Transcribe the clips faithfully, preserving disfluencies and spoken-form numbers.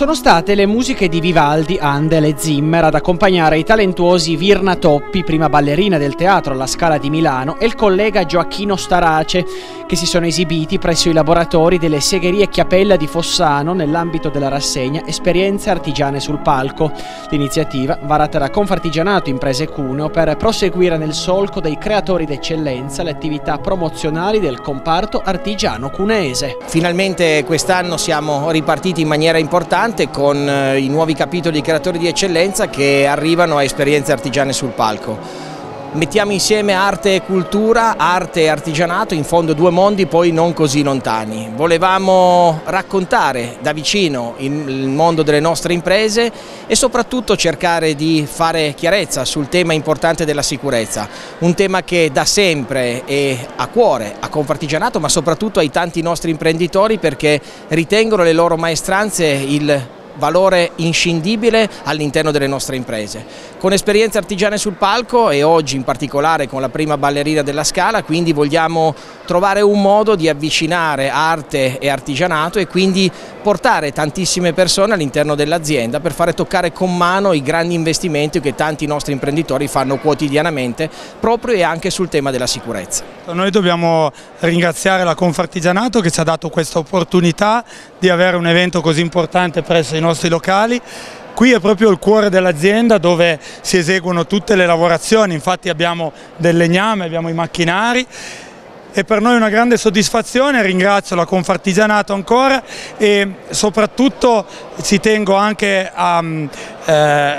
Sono state le musiche di Vivaldi, Handel e Zimmer ad accompagnare i talentuosi Virna Toppi, prima ballerina del teatro alla Scala di Milano, e il collega Gioacchino Starace, che si sono esibiti presso i laboratori delle Segherie Chiapella di Fossano nell'ambito della rassegna Esperienze artigiane sul palco. L'iniziativa, varata da Confartigianato Imprese Cuneo, per proseguire nel solco dei creatori d'eccellenza le attività promozionali del comparto artigiano cuneese. Finalmente quest'anno siamo ripartiti in maniera importante con i nuovi capitoli di creatori di eccellenza che arrivano a Esperienze artigiane sul palco. Mettiamo insieme arte e cultura, arte e artigianato, in fondo due mondi poi non così lontani. Volevamo raccontare da vicino il mondo delle nostre imprese e soprattutto cercare di fare chiarezza sul tema importante della sicurezza, un tema che da sempre è a cuore a Confartigianato, ma soprattutto ai tanti nostri imprenditori, perché ritengono le loro maestranze il valore inscindibile all'interno delle nostre imprese. Con Esperienze artigiane sul palco e oggi in particolare con la prima ballerina della Scala, quindi vogliamo trovare un modo di avvicinare arte e artigianato e quindi portare tantissime persone all'interno dell'azienda per fare toccare con mano i grandi investimenti che tanti nostri imprenditori fanno quotidianamente proprio e anche sul tema della sicurezza. Noi dobbiamo ringraziare la Confartigianato che ci ha dato questa opportunità di avere un evento così importante presso i nostri locali. Qui è proprio il cuore dell'azienda dove si eseguono tutte le lavorazioni, infatti abbiamo del legname, abbiamo i macchinari. E per noi è una grande soddisfazione, ringrazio la Confartigianato ancora e soprattutto ci tengo anche a, eh,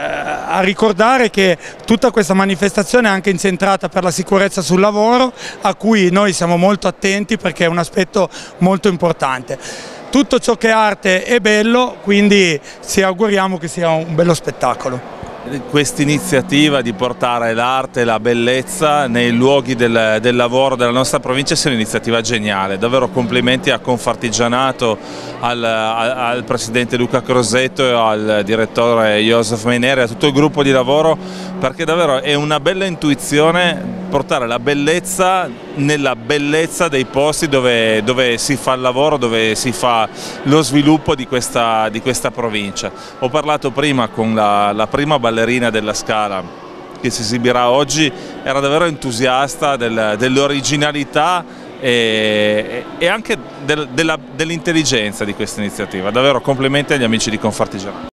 a ricordare che tutta questa manifestazione è anche incentrata per la sicurezza sul lavoro, a cui noi siamo molto attenti perché è un aspetto molto importante. Tutto ciò che è arte è bello, quindi ci auguriamo che sia un bello spettacolo. Questa iniziativa di portare l'arte e la bellezza nei luoghi del, del lavoro della nostra provincia è un'iniziativa geniale, davvero complimenti a Confartigianato, al, al, al presidente Luca Crosetto e al direttore Josef Meineri e a tutto il gruppo di lavoro, perché davvero è una bella intuizione portare la bellezza nella bellezza dei posti dove, dove si fa il lavoro, dove si fa lo sviluppo di questa, di questa provincia. Ho parlato prima con la, la prima ballerina della Scala che si esibirà oggi, era davvero entusiasta del, dell'originalità e, e anche del, dell'intelligenza di questa iniziativa. Davvero complimenti agli amici di Confartigianato.